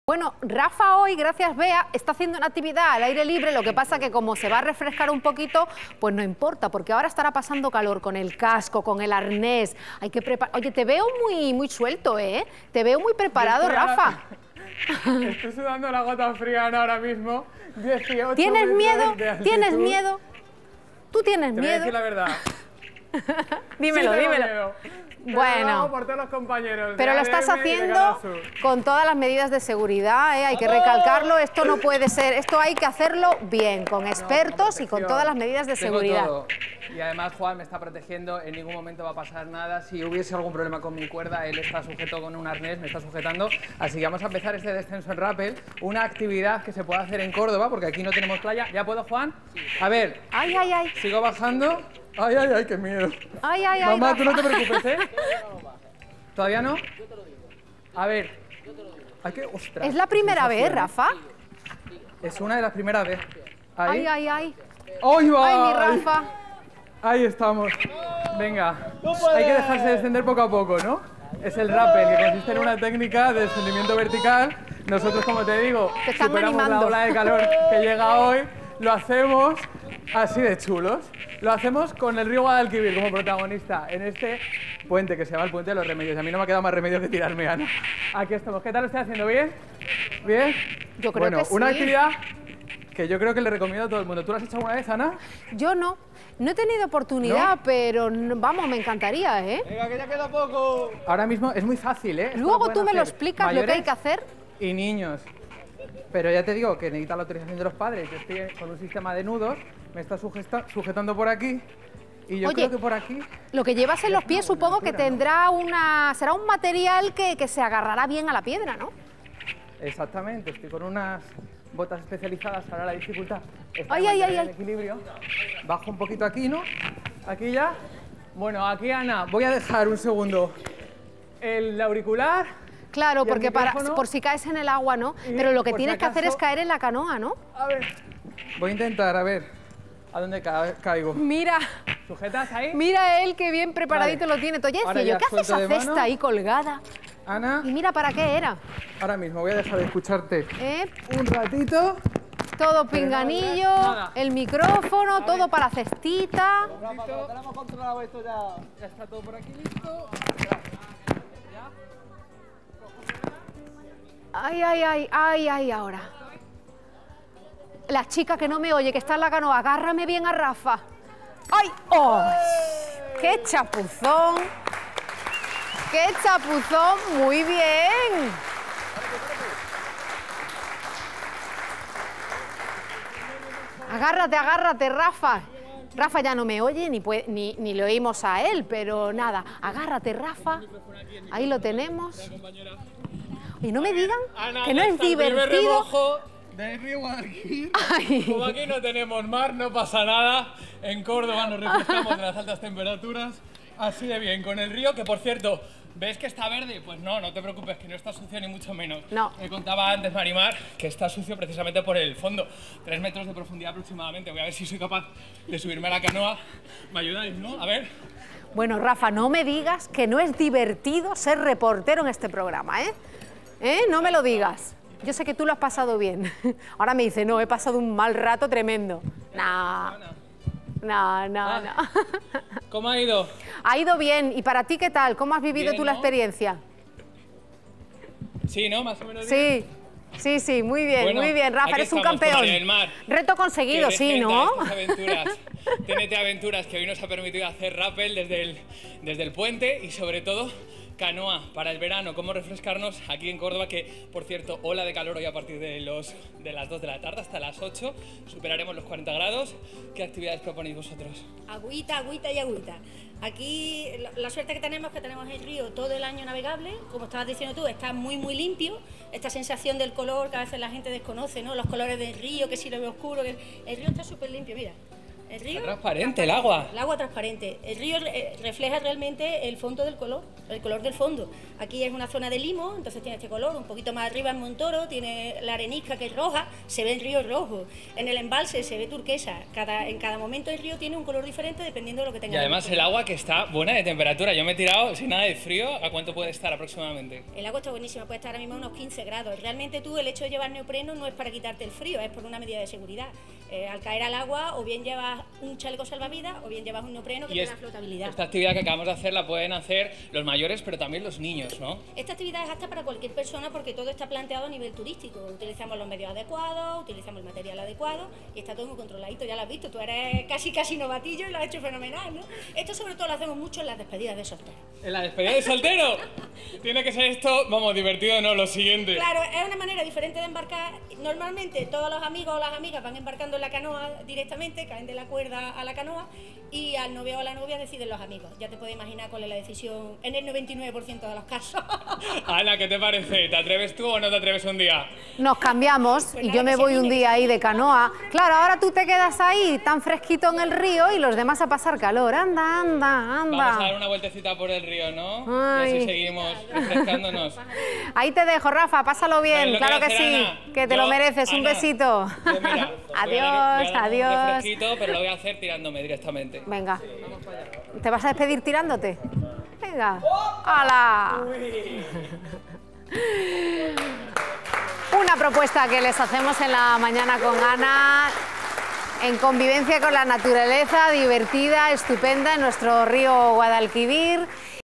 Bueno, Rafa hoy, gracias Bea, está haciendo una actividad al aire libre, lo que pasa que como se va a refrescar un poquito, pues no importa, porque ahora estará pasando calor con el casco, con el arnés, hay que preparar... Oye, te veo muy suelto, ¿eh? Te veo muy preparado, Rafa. Estoy sudando la gota fría ahora mismo. 18 ¿Tienes miedo? ¿Tienes miedo? ¿Tú tienes miedo? Te voy a decir la verdad. Dímelo, sí, dímelo. Miedo. Bueno, por todos los compañeros pero lo estás haciendo con todas las medidas de seguridad, ¿eh? Hay que recalcarlo, esto no puede ser, esto hay que hacerlo bien, con expertos y con todas las medidas de seguridad. Todo. Y además Juan me está protegiendo, en ningún momento va a pasar nada, si hubiese algún problema con mi cuerda, él está sujeto con un arnés, me está sujetando, así que vamos a empezar este descenso en rappel, una actividad que se puede hacer en Córdoba, porque aquí no tenemos playa. ¿Ya puedo, Juan? A ver, ay. Sigo bajando. Ay, qué miedo. Ay, mamá, Rafa. tú no te preocupes, ¿eh? ¿Todavía no? A ver. Ostras, ¿Es la primera vez, Rafa? Es una de las primeras veces. Ahí. Ay. ¡Ay, Ay, va! mi Rafa. Ahí estamos. Venga. Hay que dejarse descender poco a poco, ¿no? Es el rappel, que consiste en una técnica de descendimiento vertical. Nosotros, como te digo, superamos la ola de calor que llega hoy. Lo hacemos así de chulos. Lo hacemos con el río Guadalquivir como protagonista en este puente que se llama el Puente de los Remedios. A mí no me ha quedado más remedio que tirarme, Ana. Aquí estamos. ¿Qué tal lo estoy haciendo? ¿Bien? ¿Bien? Yo creo que sí. Una actividad que yo creo que le recomiendo a todo el mundo. ¿Tú lo has hecho alguna vez, Ana? Yo no. No he tenido oportunidad, ¿No? pero vamos, me encantaría, ¿eh? Venga, que ya queda poco. Ahora mismo es muy fácil, ¿eh? Luego tú me lo explicas lo que hay que hacer. Y niños. Pero ya te digo que necesita la autorización de los padres. Yo estoy con un sistema de nudos, me está sujetando por aquí. Y yo creo que por aquí... Lo que llevas en los pies supongo que tendrá será un material que se agarrará bien a la piedra, ¿no? Exactamente, estoy con unas botas especializadas para la dificultad. Ay. El equilibrio. Bajo un poquito aquí, ¿no? Aquí ya. Bueno, aquí, Ana, voy a dejar un segundo el auricular. Claro, porque por si caes en el agua, ¿no? Pero lo que tienes que hacer es caer en la canoa, ¿no? A ver. Voy a intentar, a ver. ¿A dónde caigo? Mira. ¿Sujetas ahí? Mira él, que bien preparadito lo tiene. Oye, ¿qué hace esa cesta ahí colgada? Ana. Y mira para qué era. Ahora mismo voy a dejar de escucharte un ratito. Todo pinganillo, el micrófono, todo para cestita. Tenemos controlado esto ya. Ya está todo por aquí listo. Ay, ahora. La chica que no me oye, que está en la canoa, agárrame bien a Rafa. ¡Ay! ¡Oh! ¡Qué chapuzón! ¡Qué chapuzón! ¡Muy bien! Agárrate, Rafa. Rafa ya no me oye, ni le oímos a él, pero nada. Agárrate, Rafa. Ahí lo tenemos. Y no me digan que no es divertido. Del río Guadalquivir. Como aquí no tenemos mar, no pasa nada. En Córdoba nos refrescamos de las altas temperaturas. Así de bien, con el río, que por cierto, ¿ves que está verde? Pues no te preocupes, que no está sucio ni mucho menos. No. Me contaba antes Marimar que está sucio precisamente por el fondo. 3 metros de profundidad aproximadamente. Voy a ver si soy capaz de subirme a la canoa. ¿Me ayudáis, no? A ver. Bueno, Rafa, no me digas que no es divertido ser reportero en este programa, ¿eh? No me lo digas. Yo sé que tú lo has pasado bien. Ahora me dice, no, he pasado un mal rato tremendo. No. ¿Cómo ha ido? Ha ido bien. ¿Y para ti qué tal? ¿Cómo has vivido tú la experiencia? Sí, ¿no? Más o menos bien. Sí, muy bien, bueno, muy bien. Rafa, eres un campeón. Reto conseguido, sí, ¿no? TNT Aventuras, que hoy nos ha permitido hacer rappel desde el puente y sobre todo canoa para el verano, cómo refrescarnos aquí en Córdoba, que por cierto, ola de calor hoy a partir de las 2 de la tarde hasta las 8, superaremos los 40 grados. ¿Qué actividades proponéis vosotros? Agüita y agüita. Aquí la suerte que tenemos es que tenemos el río todo el año navegable, como estabas diciendo tú, está muy limpio. Esta sensación del color que a veces la gente desconoce, ¿no? Los colores del río, que si lo ve oscuro, que el río está súper limpio, mira. El río... Está transparente el agua. El agua transparente. El río refleja realmente el fondo del color, el color del fondo. Aquí es una zona de limo, entonces tiene este color. Un poquito más arriba en Montoro tiene la arenisca que es roja, se ve el río rojo. En el embalse se ve turquesa. En cada momento el río tiene un color diferente dependiendo de lo que tenga. Y además el agua que está buena de temperatura. Yo me he tirado sin nada de frío. ¿A cuánto puede estar aproximadamente? El agua está buenísima, puede estar ahora mismo a unos 15 grados. Realmente tú, el hecho de llevar neopreno no es para quitarte el frío, es por una medida de seguridad. Al caer al agua, o bien llevas un chaleco salvavidas, o bien llevas un neopreno que te da flotabilidad. Esta actividad que acabamos de hacer la pueden hacer los mayores, pero también los niños, ¿no? Esta actividad es apta para cualquier persona porque todo está planteado a nivel turístico. Utilizamos los medios adecuados, utilizamos el material adecuado y está todo muy controladito. Ya lo has visto, tú eres casi novatillo y lo has hecho fenomenal, ¿no? Esto sobre todo lo hacemos mucho en las despedidas de soltero. ¿En la despedida de soltero? Tiene que ser esto, vamos, divertido, ¿no? Lo siguiente. Claro, es una manera diferente de embarcar. Normalmente todos los amigos o las amigas van embarcando en la canoa directamente, caen de la cuerda a la canoa y al novio o a la novia deciden los amigos. Ya te puedes imaginar cuál es la decisión en el 99% de los casos. Ana, ¿qué te parece? ¿Te atreves tú o no te atreves un día? Nos cambiamos pues y yo me voy un día ahí de canoa. Claro, ahora tú te quedas ahí tan fresquito en el río y los demás a pasar calor. Anda, anda, anda. Vamos a dar una vueltecita por el río, ¿no? Ay. Y así seguimos refrescándonos. Ahí te dejo, Rafa, pásalo bien, claro que sí, Ana, que te lo mereces. Ana, un besito. Yo, mira, adiós, adiós. Un refresquito, pero lo voy a hacer tirándome directamente. Venga. ¿Te vas a despedir tirándote? Venga. ¡Hala! Una propuesta que les hacemos en la mañana con Ana, en convivencia con la naturaleza, divertida, estupenda, en nuestro río Guadalquivir.